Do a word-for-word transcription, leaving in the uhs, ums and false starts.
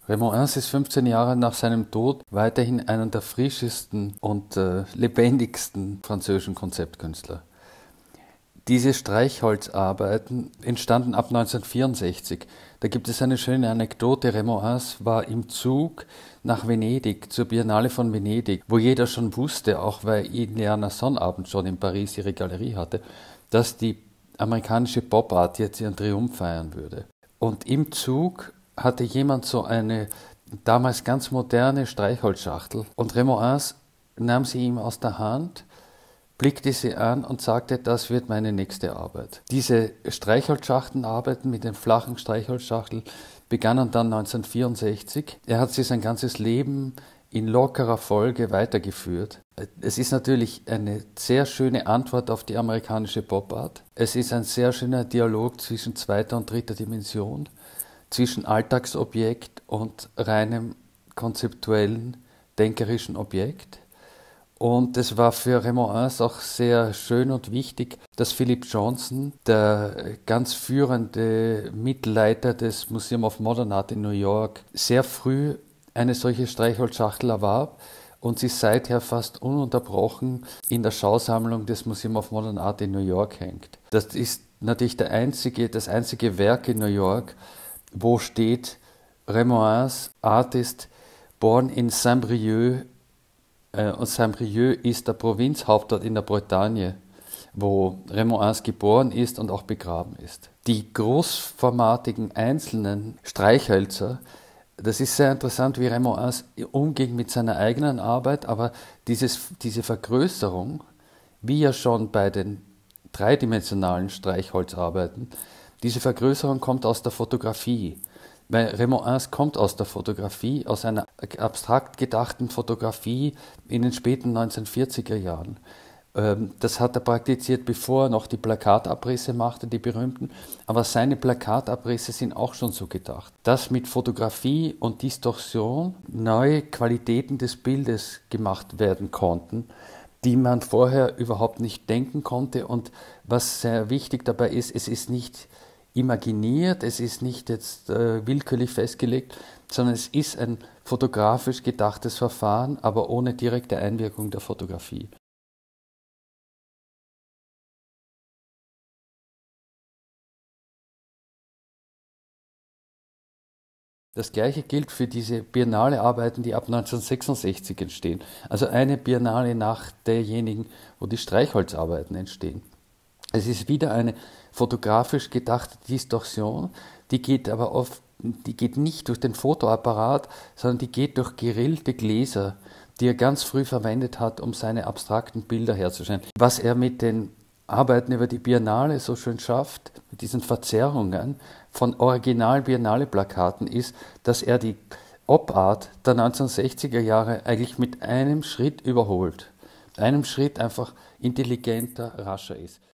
Raymond Ince ist fünfzehn Jahre nach seinem Tod weiterhin einer der frischesten und äh, lebendigsten französischen Konzeptkünstler. Diese Streichholzarbeiten entstanden ab neunzehnhundertvierundsechzig. Da gibt es eine schöne Anekdote. Raymond Ince war im Zug nach Venedig, zur Biennale von Venedig, wo jeder schon wusste, auch weil Ileana Sonnabend schon in Paris ihre Galerie hatte, dass die amerikanische Pop-Art jetzt ihren Triumph feiern würde. Und im Zug hatte jemand so eine damals ganz moderne Streichholzschachtel und Raymond Ince nahm sie ihm aus der Hand, blickte sie an und sagte, das wird meine nächste Arbeit. Diese Streichholzschachtenarbeiten mit den flachen Streichholzschachteln begannen dann neunzehnhundertvierundsechzig. Er hat sie sein ganzes Leben in lockerer Folge weitergeführt. Es ist natürlich eine sehr schöne Antwort auf die amerikanische Pop-Art. Es ist ein sehr schöner Dialog zwischen zweiter und dritter Dimension, zwischen Alltagsobjekt und reinem konzeptuellen, denkerischen Objekt. Und es war für Raymond Ince auch sehr schön und wichtig, dass Philip Johnson, der ganz führende Mitleiter des Museum of Modern Art in New York, sehr früh eine solche Streichholzschachtel erwarb und sie seither fast ununterbrochen in der Schausammlung des Museum of Modern Art in New York hängt. Das ist natürlich der einzige, das einzige Werk in New York, wo steht Raymond Ince, Artist, born in Saint-Brieuc, äh, und Saint-Brieuc ist der Provinzhauptort in der Bretagne, wo Raymond Ince geboren ist und auch begraben ist. Die großformatigen einzelnen Streichhölzer, das ist sehr interessant, wie Raymond Ince umging mit seiner eigenen Arbeit, aber dieses, diese Vergrößerung, wie ja schon bei den dreidimensionalen Streichholzarbeiten, diese Vergrößerung kommt aus der Fotografie, weil Raymond Ince kommt aus der Fotografie, aus einer abstrakt gedachten Fotografie in den späten neunzehnhundertvierziger Jahren. Das hat er praktiziert, bevor er noch die Plakatabrisse machte, die berühmten, aber seine Plakatabrisse sind auch schon so gedacht, dass mit Fotografie und Distorsion neue Qualitäten des Bildes gemacht werden konnten, die man vorher überhaupt nicht denken konnte. Und was sehr wichtig dabei ist, es ist nicht imaginiert, es ist nicht jetzt äh, willkürlich festgelegt, sondern es ist ein fotografisch gedachtes Verfahren, aber ohne direkte Einwirkung der Fotografie. Das Gleiche gilt für diese Biennale-Arbeiten, die ab neunzehnhundertsechsundsechzig entstehen. Also eine Biennale nach derjenigen, wo die Streichholzarbeiten entstehen. Es ist wieder eine fotografisch gedachte Distorsion, die geht aber oft, die geht nicht durch den Fotoapparat, sondern die geht durch gerillte Gläser, die er ganz früh verwendet hat, um seine abstrakten Bilder herzustellen. Was er mit den Arbeiten über die Biennale so schön schafft, mit diesen Verzerrungen von Original-Biennale-Plakaten, ist, dass er die Op-Art der neunzehnhundertsechziger Jahre eigentlich mit einem Schritt überholt. Einem Schritt einfach intelligenter, rascher ist.